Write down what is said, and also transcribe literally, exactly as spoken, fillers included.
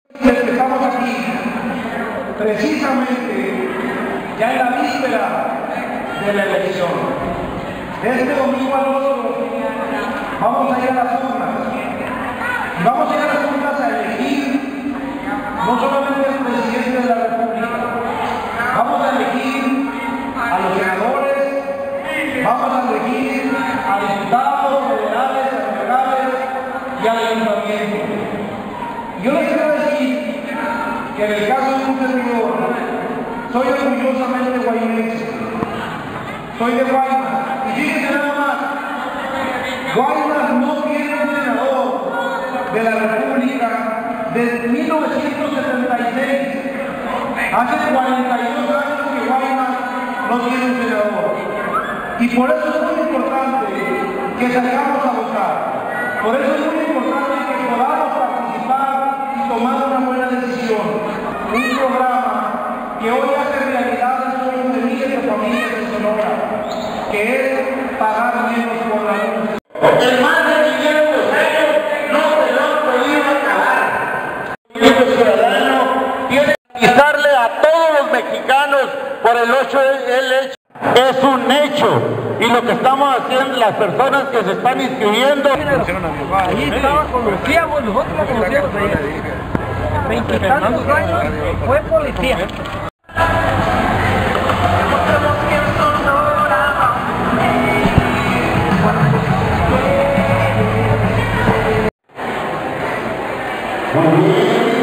Estamos aquí, precisamente, ya en la víspera de la elección. Este domingo al otro vamos a ir a las urnas. Vamos a ir a las urnas a elegir no solamente al presidente de la República, vamos a elegir a los senadores, vamos a elegir a diputados federales, a locales y al ayuntamiento. Yo les quiero decir que en el caso de un servidor, soy orgullosamente guaymense, soy de Guaymas, y fíjense nada más, Guaymas no tiene un senador de la República desde mil novecientos setenta y seis, hace cuarenta y dos años que Guaymas no tiene un senador, y por eso es muy importante que salgamos a votar, por eso es muy importante que podamos participar y tomar una buena decisión, un programa que hoy hace realidad el sueño de miles de familias de Sonora, que es pagar menos por la luz. El más de quinientos años no se lo han podido acabar. El ciudadano tiene que avisarle a todos los mexicanos por el hecho, el hecho es un hecho, y lo que estamos haciendo, las personas que se están inscribiendo. Allí estaba, conocíamos, nosotros la conocíamos ahí. Veintitantos años fue policía. Muy bien.